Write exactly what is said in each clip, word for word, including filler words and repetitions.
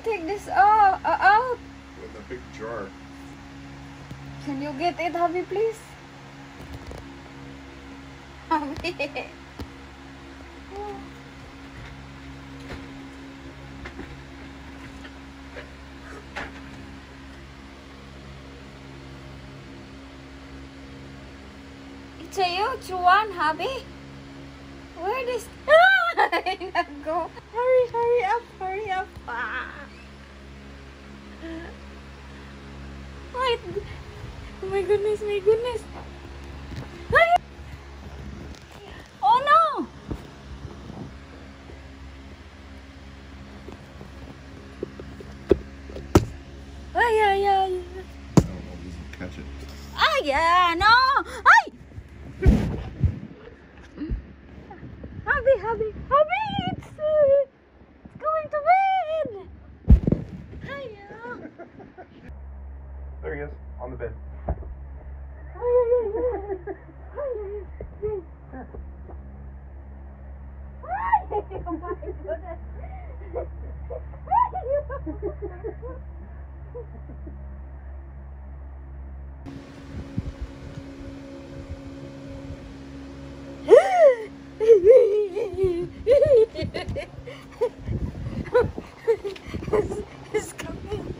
take this out? Uh, out? With a big jar. Can you get it, hubby, please? Hubby. It's a huge one, hubby. Where this? Go. Hurry, hurry up, hurry up. Ah. Wait. Oh my goodness, my goodness. Oh no. Ay, ay, ay. I don't know if this will catch it. Ah, yeah, no. Ay. Hubby, hubby, hubby, it's, uh, it's going to bed. Hiya. There he is, on the bed. Oh my goodness. It's coming.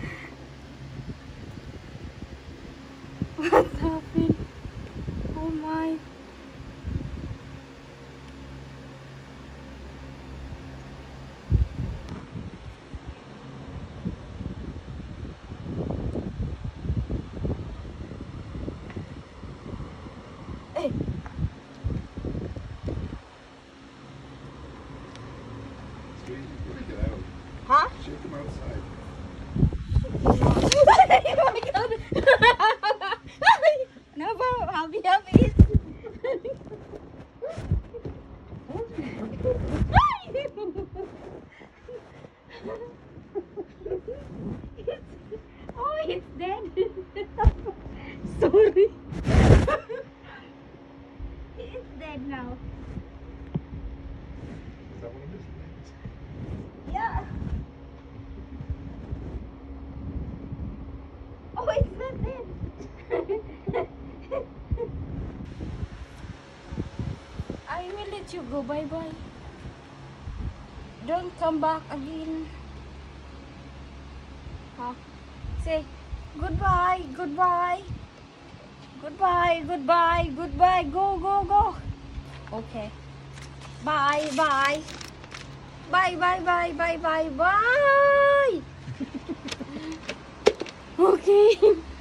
What happened? Oh my. Hey. Get out. Huh? Shake him outside. Oh my god! No, but hubby, hubby. Oh, it's dead. Sorry. It's dead now. Is that one of his legs? Yeah. Oh, it's not dead. I will let you go. Bye bye. Don't come back again. Huh? Say goodbye, goodbye, goodbye, goodbye, goodbye. Go, go, go. Okay. Bye, bye. Bye, bye, bye, bye, bye, bye. Okay.